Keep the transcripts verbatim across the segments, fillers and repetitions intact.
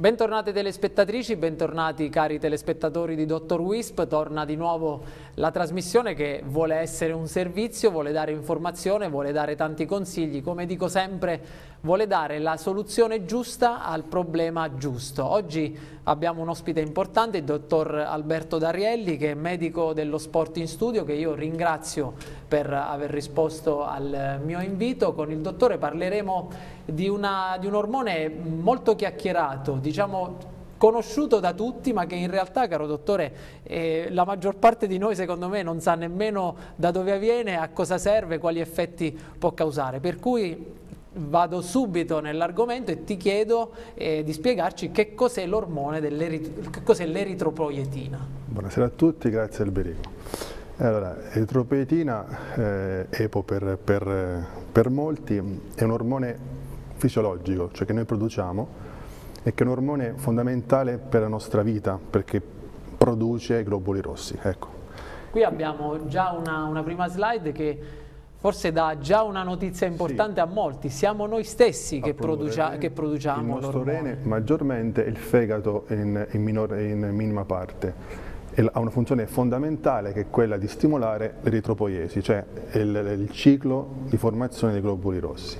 Bentornate telespettatrici, bentornati cari telespettatori di Dottor Wisp. Torna di nuovo la trasmissione che vuole essere un servizio, vuole dare informazione, vuole dare tanti consigli, come dico sempre, vuole dare la soluzione giusta al problema giusto. Oggi abbiamo un ospite importante, il dottor Alberto D'Arielli, che è medico dello Sport in Studio, che io ringrazio per aver risposto al mio invito. Con il dottore parleremo di, una, di un ormone molto chiacchierato, diciamo conosciuto da tutti, ma che in realtà, caro dottore, eh, la maggior parte di noi secondo me non sa nemmeno da dove viene, a cosa serve, quali effetti può causare. Per cui vado subito nell'argomento e ti chiedo eh, di spiegarci che cos'è l'ormone dell'eritropoietina. Che cos'è l'eritropoietina? Buonasera a tutti, grazie Alberico. Allora, l'eritropoietina, eh, EPO per, per, per molti, è un ormone fisiologico, cioè che noi produciamo, e che è un ormone fondamentale per la nostra vita, perché produce i globuli rossi. Ecco. Qui abbiamo già una, una prima slide che forse dà già una notizia importante, sì, a molti. Siamo noi stessi che, producia, che produciamo l'ormone. Il nostro rene maggiormente, il fegato in, in, minore, in minima parte. E ha una funzione fondamentale, che è quella di stimolare l'eritropoiesi, cioè il, il ciclo di formazione dei globuli rossi.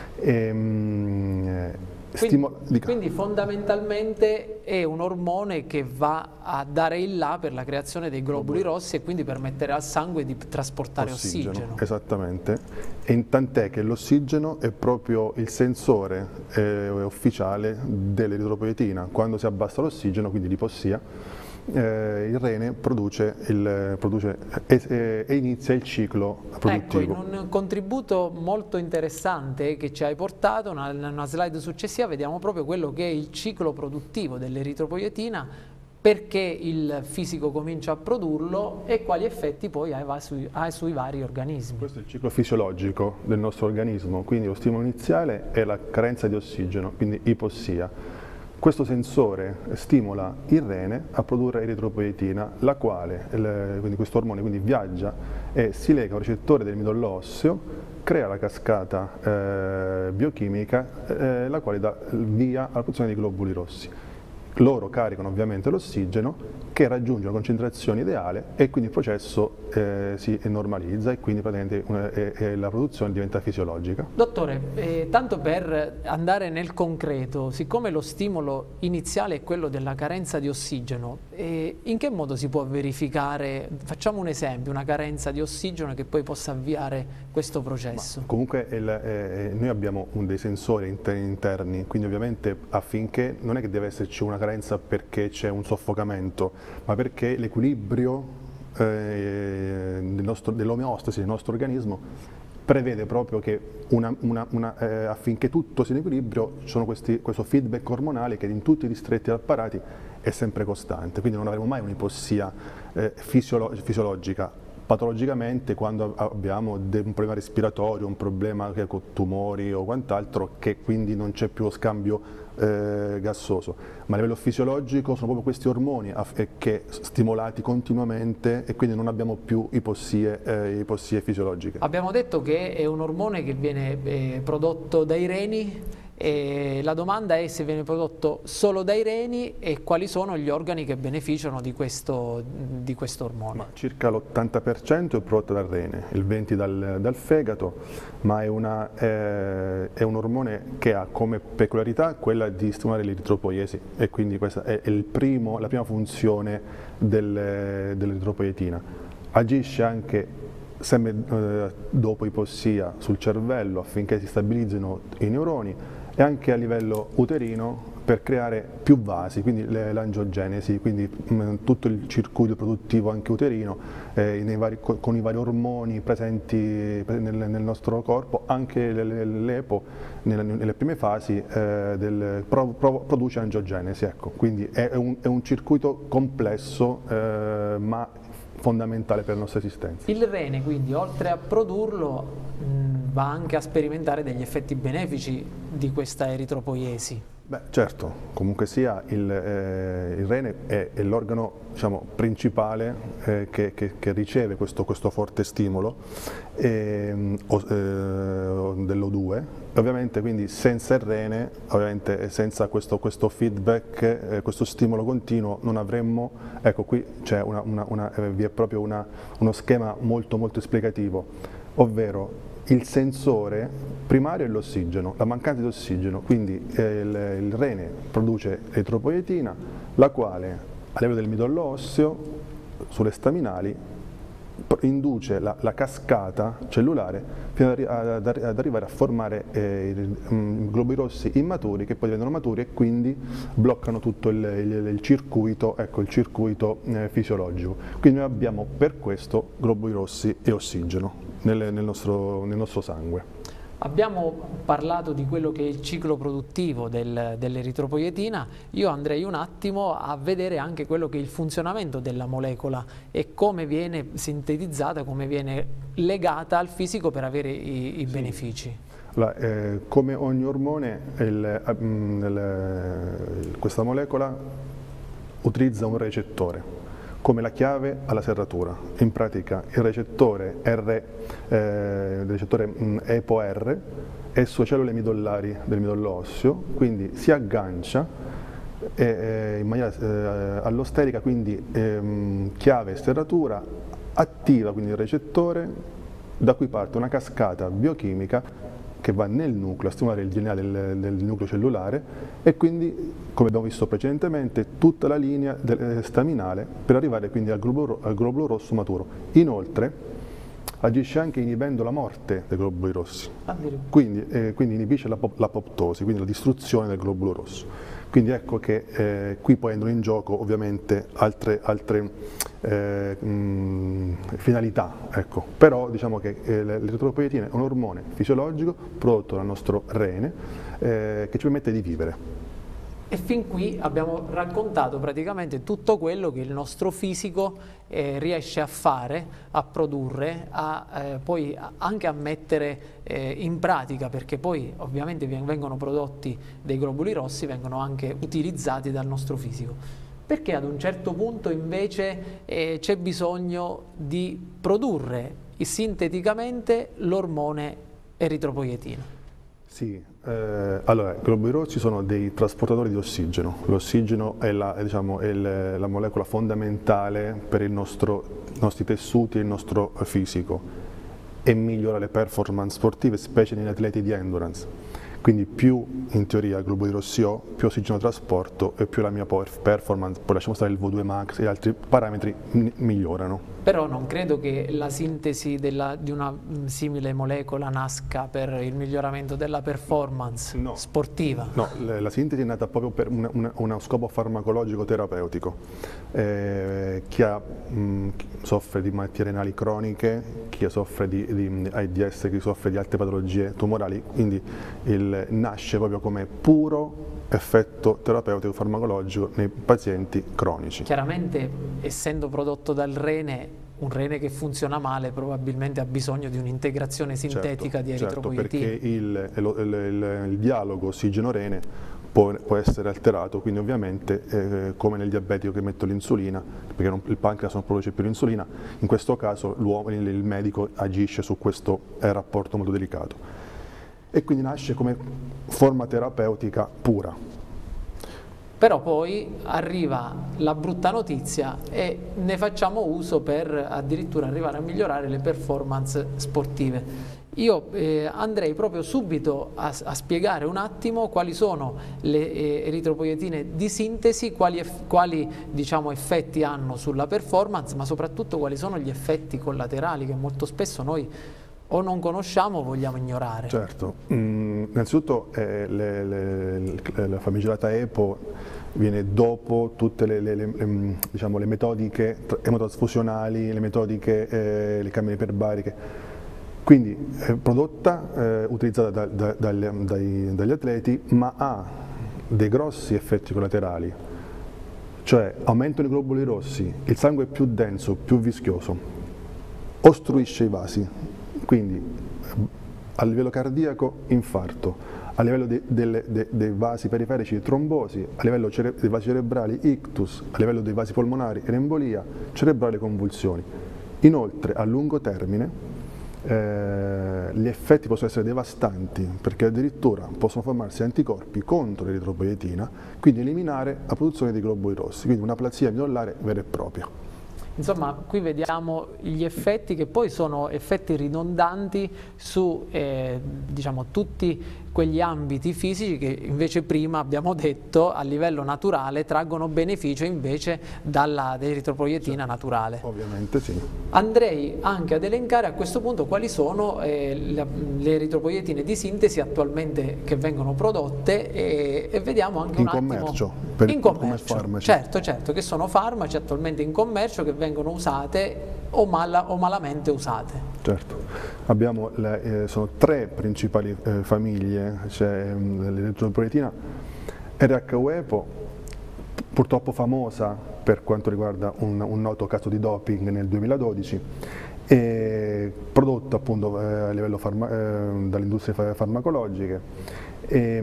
E, Quindi, quindi fondamentalmente è un ormone che va a dare il là per la creazione dei globuli rossi e quindi permettere al sangue di trasportare ossigeno. ossigeno. Esattamente, e tant'è che l'ossigeno è proprio il sensore eh, ufficiale dell'eritropoietina. Quando si abbassa l'ossigeno, quindi l'ipossia, Eh, il rene produce, il, produce e, e, e inizia il ciclo produttivo. Ecco, in un contributo molto interessante che ci hai portato, una, una slide successiva, vediamo proprio quello che è il ciclo produttivo dell'eritropoietina, perché il fisico comincia a produrlo e quali effetti poi ha sui, ha sui vari organismi. Questo è il ciclo fisiologico del nostro organismo, quindi lo stimolo iniziale è la carenza di ossigeno, quindi ipossia. Questo sensore stimola il rene a produrre eritropoietina, la quale, il, quindi questo ormone quindi viaggia e si lega a un recettore del midollo osseo, crea la cascata eh, biochimica, eh, la quale dà via alla produzione dei globuli rossi. Loro caricano ovviamente l'ossigeno, che raggiunge una concentrazione ideale, e quindi il processo eh, si normalizza e quindi praticamente una, eh, eh, la produzione diventa fisiologica. Dottore, eh, tanto per andare nel concreto, siccome lo stimolo iniziale è quello della carenza di ossigeno, eh, in che modo si può verificare, facciamo un esempio, una carenza di ossigeno che poi possa avviare questo processo? Ma comunque il, eh, noi abbiamo un dei sensori interni, quindi ovviamente affinché non è che deve esserci una carenza perché c'è un soffocamento, ma perché l'equilibrio eh, dell'omeostasi del nostro organismo prevede proprio che una, una, una, eh, affinché tutto sia in equilibrio ci sono questi, questo feedback ormonale che in tutti i distretti apparati è sempre costante, quindi non avremo mai un'ipossia eh, fisiolo fisiologica. Patologicamente, quando abbiamo un problema respiratorio, un problema con tumori o quant'altro, che quindi non c'è più lo scambio eh, gassoso, ma a livello fisiologico sono proprio questi ormoni che stimolati continuamente, e quindi non abbiamo più ipossie, eh, ipossie fisiologiche. Abbiamo detto che è un ormone che viene eh, prodotto dai reni. E la domanda è se viene prodotto solo dai reni e quali sono gli organi che beneficiano di questo, di questo ormone. Ma circa l'ottanta per cento è prodotto dal rene, il venti per cento dal, dal fegato, ma è, una, eh, è un ormone che ha come peculiarità quella di stimolare l'eritropoiesi, e quindi questa è il primo, la prima funzione del, dell'eritropoietina. Agisce anche sempre eh, dopo ipossia sul cervello affinché si stabilizzino i neuroni, e anche a livello uterino per creare più vasi, quindi l'angiogenesi, quindi mh, tutto il circuito produttivo anche uterino, eh, nei vari, con, con i vari ormoni presenti nel, nel nostro corpo, anche l'EPO nelle, nelle prime fasi eh, del, pro, pro, produce angiogenesi, ecco. Quindi è un, è un circuito complesso eh, ma fondamentale per la nostra esistenza. Il rene quindi, oltre a produrlo, mh, va anche a sperimentare degli effetti benefici di questa eritropoiesi. Beh, certo, comunque sia il, eh, il rene è, è l'organo, diciamo, principale eh, che, che, che riceve questo, questo forte stimolo eh, o, eh, dell'O due. Ovviamente quindi senza il rene, ovviamente senza questo, questo feedback, eh, questo stimolo continuo non avremmo, ecco qui c'è una, una, una, eh, vi è proprio una, uno schema molto molto esplicativo, ovvero il sensore primario è l'ossigeno, la mancanza di ossigeno, quindi eh, il, il rene produce eritropoietina, la quale a livello del midollo osseo, sulle staminali, induce la, la cascata cellulare fino ad, ad, ad arrivare a formare eh, i, um, globuli rossi immaturi che poi diventano maturi e quindi bloccano tutto il, il, il circuito, ecco, il circuito eh, fisiologico. Quindi noi abbiamo per questo globuli rossi e ossigeno nel, nel, nostro, nel nostro sangue. Abbiamo parlato di quello che è il ciclo produttivo del, dell'eritropoietina, io andrei un attimo a vedere anche quello che è il funzionamento della molecola e come viene sintetizzata, come viene legata al fisico per avere i, i sì. benefici. Allora, eh, come ogni ormone, il, il, questa molecola utilizza un recettore come la chiave alla serratura. In pratica il recettore, R, eh, il recettore E P O R è sulle cellule midollari del midollo osseo, quindi si aggancia eh, eh, in maniera eh, allosterica, quindi ehm, chiave e serratura, attiva quindi il recettore, da cui parte una cascata biochimica che va nel nucleo a stimolare il D N A del, del nucleo cellulare e quindi, come abbiamo visto precedentemente, tutta la linea del, staminale per arrivare quindi al globulo, al globulo rosso maturo. Inoltre agisce anche inibendo la morte dei globuli rossi, quindi, eh, quindi inibisce l'apoptosi, quindi la distruzione del globulo rosso. Quindi ecco che eh, qui poi entrano in gioco ovviamente altre, altre eh, mh, finalità, ecco. Però diciamo che eh, l'eritropoietina è un ormone fisiologico prodotto dal nostro rene eh, che ci permette di vivere. E fin qui abbiamo raccontato praticamente tutto quello che il nostro fisico eh, riesce a fare, a produrre, a, eh, poi anche a mettere eh, in pratica, perché poi ovviamente vengono prodotti dei globuli rossi, vengono anche utilizzati dal nostro fisico. Perché ad un certo punto invece eh, c'è bisogno di produrre sinteticamente l'ormone eritropoietina? Sì, eh, allora i globuli rossi sono dei trasportatori di ossigeno. L'ossigeno è, la, è, diciamo, è le, la molecola fondamentale per il nostro, i nostri tessuti e il nostro fisico e migliora le performance sportive, specie negli atleti di endurance. Quindi più in teoria globuli rossi ho, più ossigeno trasporto e più la mia performance, poi lasciamo stare il V due max e altri parametri migliorano. Però non credo che la sintesi della, di una simile molecola nasca per il miglioramento della performance no. sportiva. No, la sintesi è nata proprio per una, una, uno scopo farmacologico terapeutico. Eh, chi, ha, mh, chi soffre di malattie renali croniche, chi soffre di, di AIDS, chi soffre di altre patologie tumorali, quindi il, nasce proprio come puro effetto terapeutico farmacologico nei pazienti cronici. Chiaramente, essendo prodotto dal rene, un rene che funziona male probabilmente ha bisogno di un'integrazione sintetica certo, di eritropoietina. Certo, perché il, il, il, il dialogo ossigeno-rene può, può essere alterato, quindi ovviamente eh, come nel diabetico che mette l'insulina, perché non, il pancreas non produce più l'insulina, in questo caso l'uomo, il, il medico agisce su questo eh, rapporto molto delicato. E quindi nasce come forma terapeutica pura. Però poi arriva la brutta notizia e ne facciamo uso per addirittura arrivare a migliorare le performance sportive. Io eh, andrei proprio subito a, a spiegare un attimo quali sono le eh, eritropoietine di sintesi, quali, quali diciamo, effetti hanno sulla performance, ma soprattutto quali sono gli effetti collaterali che molto spesso noi o non conosciamo o vogliamo ignorare. Certo, mm, innanzitutto eh, le, le, le, la famigerata E P O viene dopo tutte le, le, le, diciamo, le metodiche emotrasfusionali, le metodiche, eh, le camere iperbariche, quindi è prodotta, eh, utilizzata da, da, dagli, dai, dagli atleti, ma ha dei grossi effetti collaterali, cioè aumentano i globuli rossi, il sangue è più denso, più vischioso, ostruisce i vasi, quindi a livello cardiaco infarto, a livello de, de, de, dei vasi periferici trombosi, a livello cere, dei vasi cerebrali ictus, a livello dei vasi polmonari embolia, cerebrale convulsioni. Inoltre a lungo termine Eh, gli effetti possono essere devastanti, perché addirittura possono formarsi anticorpi contro l'eritropoietina, quindi eliminare la produzione di globuli rossi, quindi una aplasia midollare vera e propria. Insomma, qui vediamo gli effetti che poi sono effetti ridondanti su eh, diciamo, tutti quegli ambiti fisici che invece prima abbiamo detto a livello naturale traggono beneficio invece dall'eritropoietina Certo, naturale. Ovviamente sì. Andrei anche ad elencare a questo punto quali sono eh, le, le eritropoietine di sintesi attualmente che vengono prodotte e, e vediamo anche in un attimo commercio, per, in commercio, come farmaci. Certo, certo, che sono farmaci attualmente in commercio che vengono usate o, mala, o malamente usate. Certo, abbiamo le, eh, sono tre principali eh, famiglie, c'è l'eritropoietina R H U E P O, purtroppo famosa per quanto riguarda un, un noto caso di doping nel duemiladodici, e prodotta appunto eh, a livello farma, eh, dalle industrie farmacologiche, e,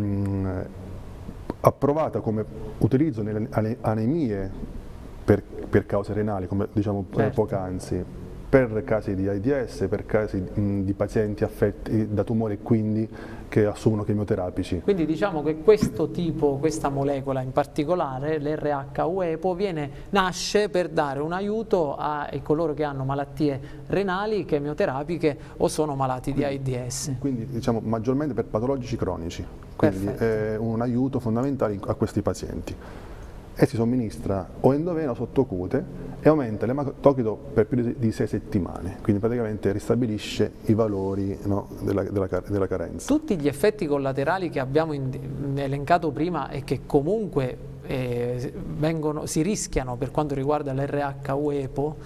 mh, approvata come utilizzo nelle anemie per, per cause renali, come diciamo certo. poc'anzi, per casi di AIDS, per casi mh, di pazienti affetti da tumore e quindi che assumono chemioterapici. Quindi diciamo che questo tipo, questa molecola in particolare, l'R H U E P O, viene, nasce per dare un aiuto a coloro che hanno malattie renali, chemioterapiche o sono malati di AIDS. Quindi diciamo maggiormente per patologici cronici, quindi Perfetto. È un aiuto fondamentale a questi pazienti. E si somministra o endovena o sottocute e aumenta l'ematocrito per più di sei settimane, quindi praticamente ristabilisce i valori no, della, della, della carenza. Tutti gli effetti collaterali che abbiamo elencato prima e che comunque eh, vengono, si rischiano per quanto riguarda l'R H U E P O,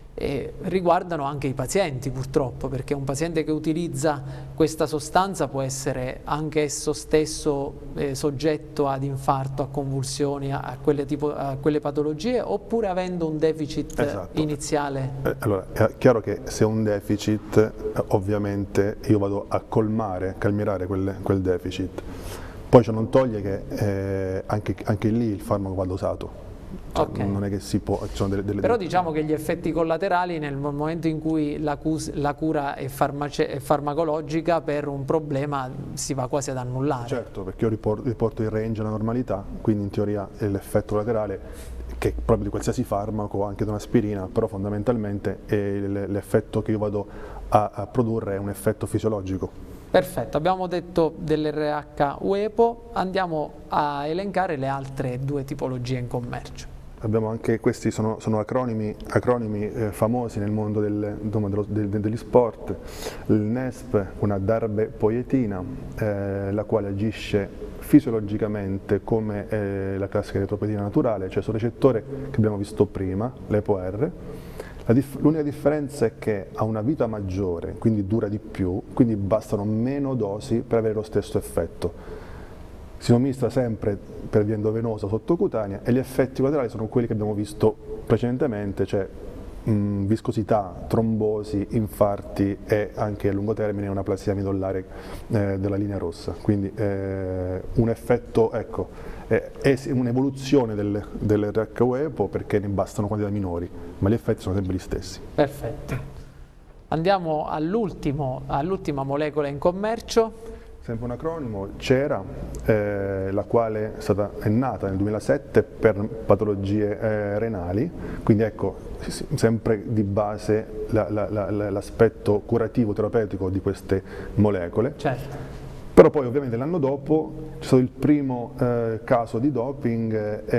E riguardano anche i pazienti purtroppo, perché un paziente che utilizza questa sostanza può essere anche esso stesso eh, soggetto ad infarto, a convulsioni, a, a, quelle tipo, a quelle patologie, oppure avendo un deficit esatto. iniziale. Eh, allora, è chiaro che se ho un deficit, eh, ovviamente io vado a colmare, a calmierare quel, quel deficit. Poi ciò non toglie che eh, anche, anche lì il farmaco va dosato. Cioè, okay. Non è che si può, ci sono delle, delle però diciamo che gli effetti collaterali nel momento in cui la, la cura è, è farmacologica per un problema si va quasi ad annullare. Certo, perché io riporto, riporto il range alla normalità, quindi in teoria l'effetto collaterale che è proprio di qualsiasi farmaco, anche di un'aspirina, però fondamentalmente l'effetto che io vado a, a produrre è un effetto fisiologico. Perfetto, abbiamo detto dell'R H U E P O, andiamo a elencare le altre due tipologie in commercio. Abbiamo anche questi sono, sono acronimi, acronimi eh, famosi nel mondo del, dello, del, degli sport. Il N E S P, una darbepoietina, eh, la quale agisce fisiologicamente come eh, la classica eritropoietina naturale, cioè sul recettore che abbiamo visto prima, l'E P O R. L'unica differenza è che ha una vita maggiore, quindi dura di più, quindi bastano meno dosi per avere lo stesso effetto. Si somministra sempre per via endovenosa sottocutanea e gli effetti collaterali sono quelli che abbiamo visto precedentemente, cioè mh, viscosità, trombosi, infarti e anche a lungo termine un'aplasia midollare eh, della linea rossa. Quindi eh, un effetto, ecco, eh, è un'evoluzione del, dell'R H U E P O perché ne bastano quantità minori, ma gli effetti sono sempre gli stessi. Perfetto. Andiamo all'ultima molecola in commercio. Sempre un acronimo, CERA, eh, la quale è, stata, è nata nel duemilasette per patologie eh, renali, quindi ecco, sempre di base l'aspetto la, la, curativo terapeutico di queste molecole. Certo. Però poi ovviamente l'anno dopo c'è stato il primo eh, caso di doping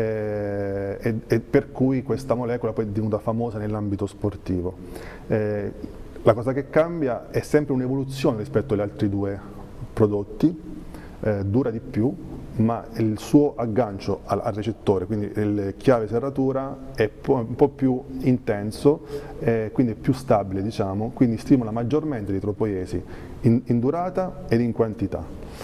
eh, e, e per cui questa molecola poi è divenuta famosa nell'ambito sportivo. Eh, la cosa che cambia è sempre un'evoluzione rispetto agli altri due prodotti, eh, dura di più, ma il suo aggancio al, al recettore, quindi il chiave serratura, è po un po' più intenso, eh, quindi è più stabile, diciamo, quindi stimola maggiormente l'eritropoiesi in, in durata ed in quantità,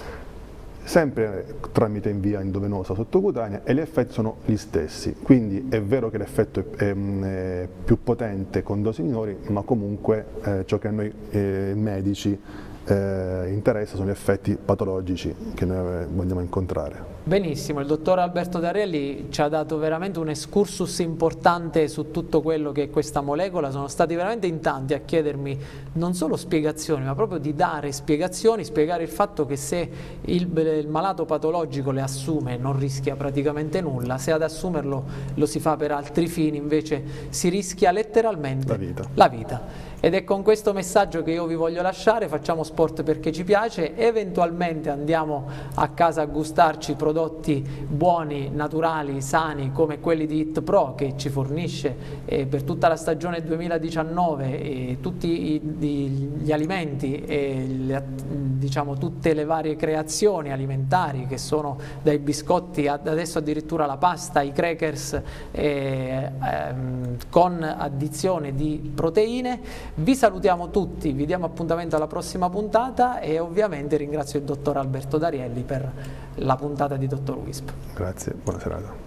sempre tramite in via endovenosa sottocutanea, e gli effetti sono gli stessi, quindi è vero che l'effetto è, è, è più potente con dosi minori, ma comunque eh, ciò che a noi eh, medici eh, interessa sono gli effetti patologici che noi vogliamo incontrare. Benissimo, il dottor Alberto Darielli ci ha dato veramente un excursus importante su tutto quello che è questa molecola. Sono stati veramente in tanti a chiedermi non solo spiegazioni, ma proprio di dare spiegazioni, spiegare il fatto che se il, il malato patologico le assume non rischia praticamente nulla, se ad assumerlo lo si fa per altri fini invece si rischia letteralmente La vita. La vita. Ed è con questo messaggio che io vi voglio lasciare. Facciamo sport perché ci piace, eventualmente andiamo a casa a gustarci prodotti buoni, naturali, sani come quelli di Hit Pro che ci fornisce eh, per tutta la stagione duemiladiciannove eh, tutti i, i, gli alimenti e le, diciamo, tutte le varie creazioni alimentari che sono dai biscotti ad adesso addirittura la pasta, i crackers eh, ehm, con addizione di proteine. Vi salutiamo tutti, vi diamo appuntamento alla prossima puntata e ovviamente ringrazio il dottor Alberto Darielli per la puntata di Dottor Wisp. Grazie, buona serata.